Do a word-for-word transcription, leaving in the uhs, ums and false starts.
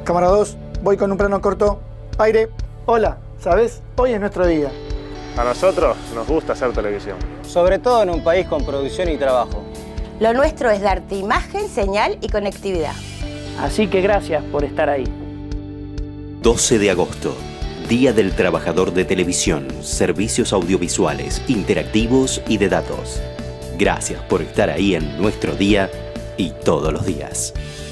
Cámara dos, voy con un plano corto. Aire. Hola, ¿sabes? Hoy es nuestro día. A nosotros nos gusta hacer televisión. Sobre todo en un país con producción y trabajo. Lo nuestro es darte imagen, señal y conectividad. Así que gracias por estar ahí. doce de agosto, Día del Trabajador de Televisión, Servicios Audiovisuales, Interactivos y de Datos. Gracias por estar ahí en nuestro día y todos los días.